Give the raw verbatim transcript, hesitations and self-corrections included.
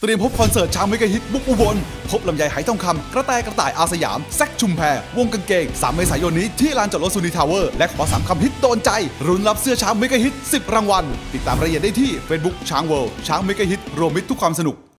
เตรียมพบคอนเสิร์ตช้างเมกะฮิตบุกอุบลพบลำไยไหทองคำกระแตกระต่ายอาสยามแซคชุมแพรวงกางเกงสามเมษายนนี้ที่ลานจอดรถซูนีทาวเวอร์และขอสามคำฮิตโดนใจรุนรับเสื้อช้างเมกะฮิตสิบรางวัลติดตามรายละเอียดได้ที่ Facebook ช้างเวิลด์ช้างเมกะฮิตรวมมิตรทุกความสนุก